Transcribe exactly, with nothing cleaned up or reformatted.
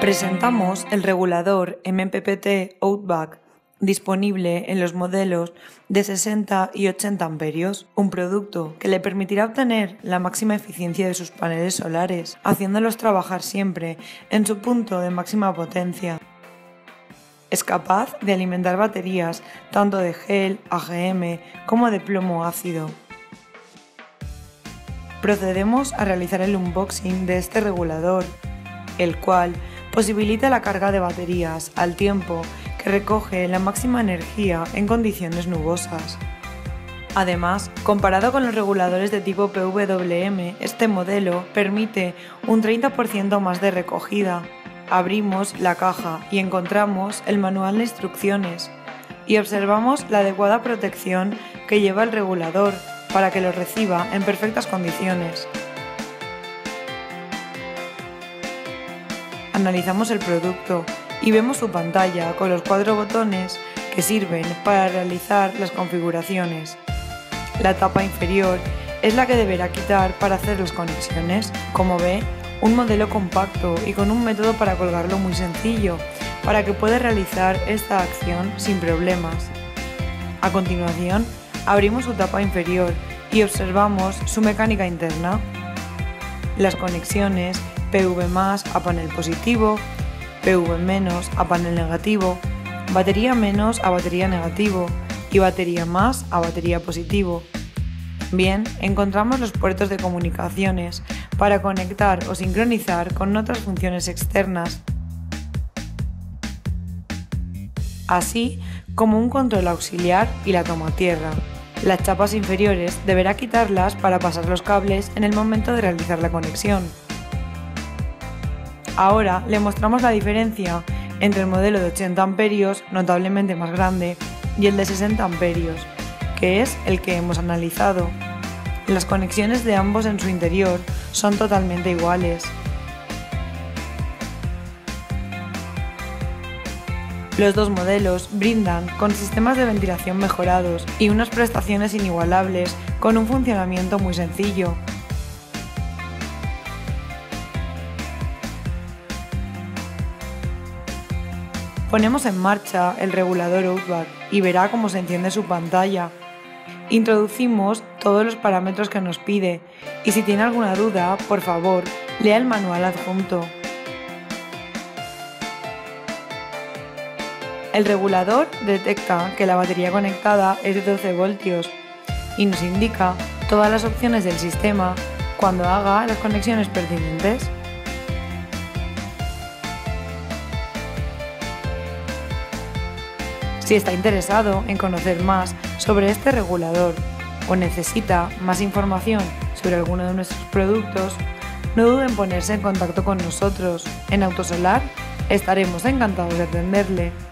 Presentamos el regulador M P P T Outback, disponible en los modelos de sesenta y ochenta amperios, un producto que le permitirá obtener la máxima eficiencia de sus paneles solares, haciéndolos trabajar siempre en su punto de máxima potencia. Es capaz de alimentar baterías tanto de gel, A G M como de plomo ácido. Procedemos a realizar el unboxing de este regulador, el cual posibilita la carga de baterías al tiempo que recoge la máxima energía en condiciones nubosas. Además, comparado con los reguladores de tipo P W M, este modelo permite un treinta por ciento más de recogida. Abrimos la caja y encontramos el manual de instrucciones y observamos la adecuada protección que lleva el regulador para que lo reciba en perfectas condiciones. Analizamos el producto y vemos su pantalla con los cuatro botones que sirven para realizar las configuraciones. La tapa inferior es la que deberá quitar para hacer las conexiones. Como ve, un modelo compacto y con un método para colgarlo muy sencillo, para que pueda realizar esta acción sin problemas. A continuación, abrimos su tapa inferior y observamos su mecánica interna. Las conexiones P V más a panel positivo, P V menos a panel negativo, batería menos a batería negativo y batería más a batería positivo. Bien, encontramos los puertos de comunicaciones para conectar o sincronizar con otras funciones externas, así como un control auxiliar y la toma tierra. Las chapas inferiores deberá quitarlas para pasar los cables en el momento de realizar la conexión. Ahora le mostramos la diferencia entre el modelo de ochenta amperios, notablemente más grande, y el de sesenta amperios, que es el que hemos analizado. Las conexiones de ambos en su interior son totalmente iguales. Los dos modelos brindan con sistemas de ventilación mejorados y unas prestaciones inigualables con un funcionamiento muy sencillo. Ponemos en marcha el regulador Outback y verá cómo se enciende su pantalla. Introducimos todos los parámetros que nos pide y si tiene alguna duda, por favor, lea el manual adjunto. El regulador detecta que la batería conectada es de doce voltios y nos indica todas las opciones del sistema cuando haga las conexiones pertinentes. Si está interesado en conocer más sobre este regulador o necesita más información sobre alguno de nuestros productos, no duden en ponerse en contacto con nosotros. En Autosolar estaremos encantados de atenderle.